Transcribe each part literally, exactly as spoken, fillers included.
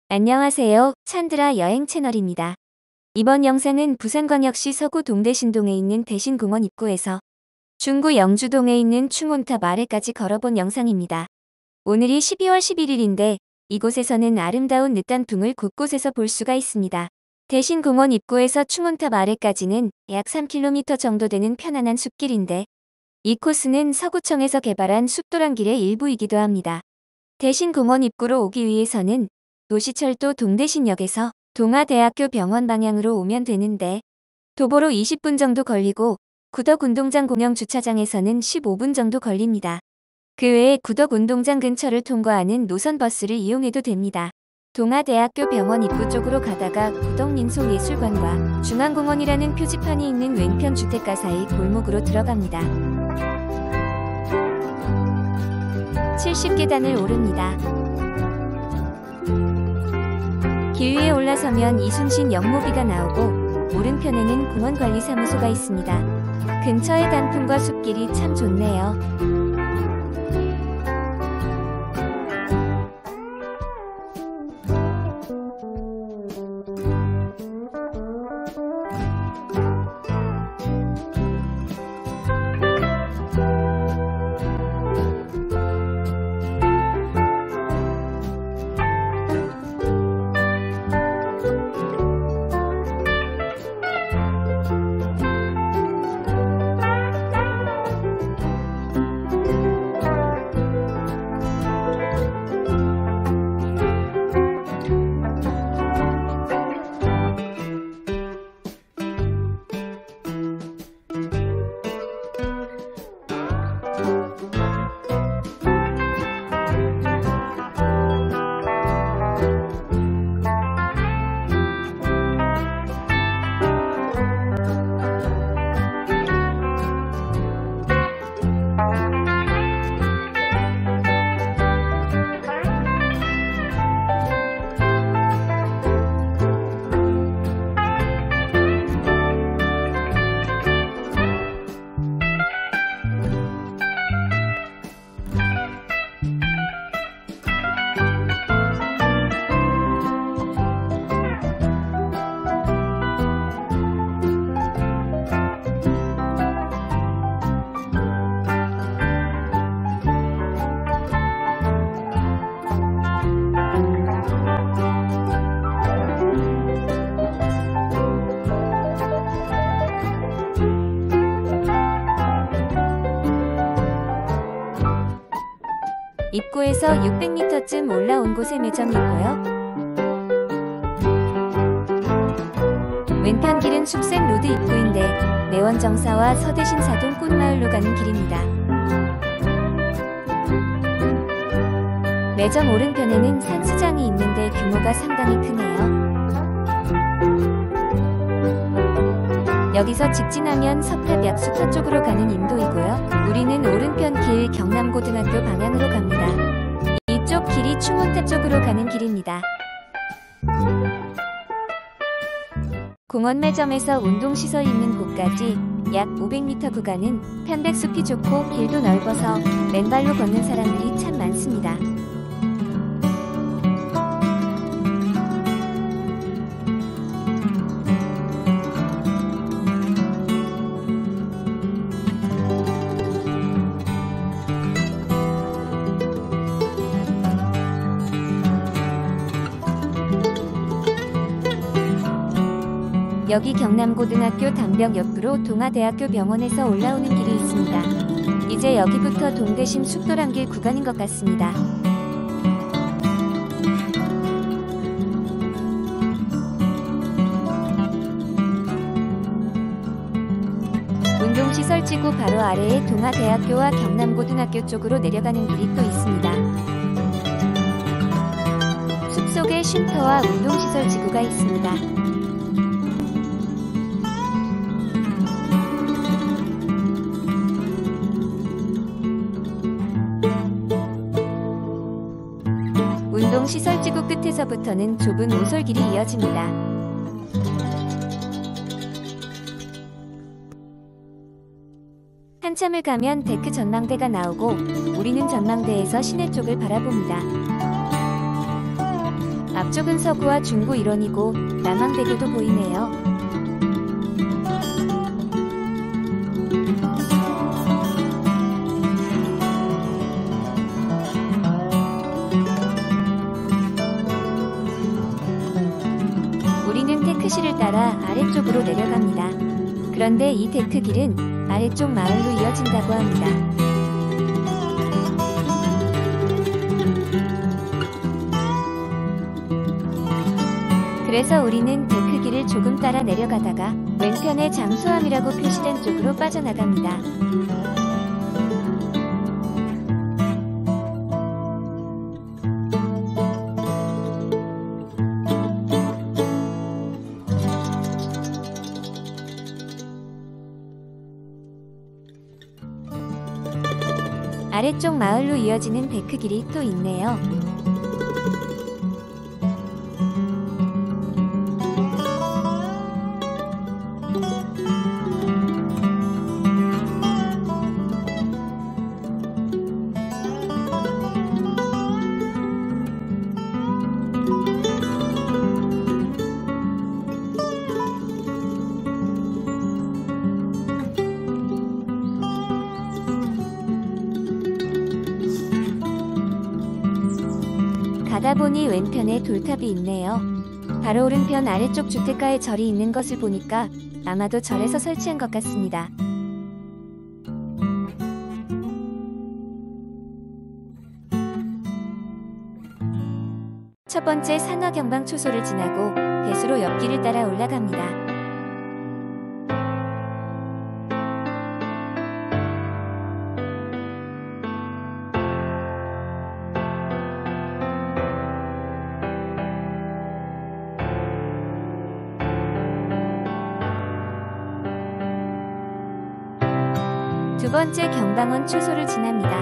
안녕하세요. 찬드라 여행 채널입니다. 이번 영상은 부산광역시 서구 동대신동에 있는 대신공원 입구에서 중구 영주동에 있는 충원탑 아래까지 걸어본 영상입니다. 오늘이 십이월 십일일인데 이곳에서는 아름다운 늦단풍을 곳곳에서 볼 수가 있습니다. 대신공원 입구에서 충원탑 아래까지는 약 삼 킬로미터 정도 되는 편안한 숲길인데 이 코스는 서구청에서 개발한 숲도랑길의 일부이기도 합니다. 대신공원 입구로 오기 위해서는 도시철도 동대신역에서 동아대학교 병원 방향으로 오면 되는데 도보로 이십 분 정도 걸리고 구덕운동장 공영주차장에서는 십오 분 정도 걸립니다. 그 외에 구덕운동장 근처를 통과하는 노선버스를 이용해도 됩니다. 동아대학교 병원 입구 쪽으로 가다가 구덕민속예술관과 중앙공원이라는 표지판이 있는 왼편 주택가 사이 골목으로 들어갑니다. 칠십 계단을 오릅니다. 길 위에 올라서면 이순신 영모비가 나오고 오른편에는 공원관리사무소가 있습니다. 근처의 단풍과 숲길이 참 좋네요. 입구에서 육백 미터쯤 올라온 곳에 매점이 있고요. 왼편 길은 숙생 로드 입구인데 내원정사와 서대신사동 꽃마을로 가는 길입니다. 매점 오른편에는 산수장이 있는데 규모가 상당히 크네요. 여기서 직진하면 석탑 약수터 쪽으로 가는 인도이고요. 우리는 오른편 길 경남고등학교 방향으로 갑니다. 이쪽 길이 충원탑 쪽으로 가는 길입니다. 공원 매점에서 운동시설 있는 곳까지 약 오백 미터 구간은 편백숲이 좋고 길도 넓어서 맨발로 걷는 사람들이 참 많습니다. 여기 경남고등학교 담벽 옆으로 동아대학교 병원에서 올라오는 길이 있습니다. 이제 여기부터 동대신 숲도랑길 구간인 것 같습니다. 운동시설지구 바로 아래에 동아대학교와 경남고등학교 쪽으로 내려가는 길이 또 있습니다. 숲속에 쉼터와 운동시설지구가 있습니다. 운동시설지구 끝에서부터는 좁은 오솔길이 이어집니다. 한참을 가면 데크 전망대가 나오고 우리는 전망대에서 시내 쪽을 바라봅니다. 앞쪽은 서구와 중구 일원이고 남항대교도 보이네요. 우리는 테크시를 따라 아래쪽으로 내려갑니다. 그런데 이 데크길은 아래쪽 마을로 이어진다고 합니다. 그래서 우리는 데크길을 조금 따라 내려가다가 왼편에 장수함이라고 표시된 쪽으로 빠져나갑니다. 아래쪽 마을로 이어지는 데크길이 또 있네요. 가다 보니 왼편에 돌탑이 있네요. 바로 오른편 아래쪽 주택가에 절이 있는 것을 보니까 아마도 절에서 설치한 것 같습니다. 첫 번째 산화경방 초소를 지나고 배수로 옆길을 따라 올라갑니다. 두 번째 경방원 초소를 지납니다.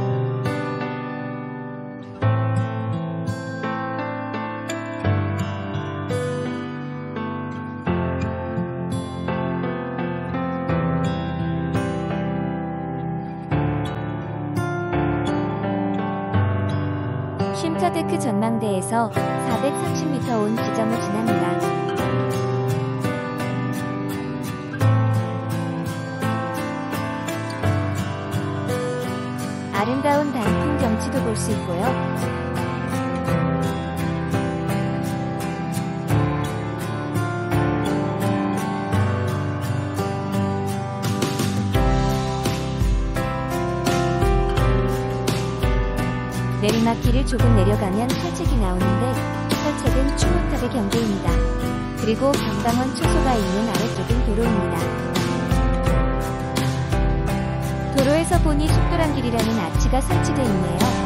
쉼터데크 전망대에서 사백삼십 미터 온 지점을 지납니다. 아름다운 단풍 경치도 볼 수 있고요. 내리막길을 조금 내려가면 설책이 나오는데 설책은 추문탑의 경계입니다. 그리고 경방원 초소가 있는 아래쪽은 도로입니다. 도로에서 보니 속도랑길이라는 아치가 설치되어 있네요.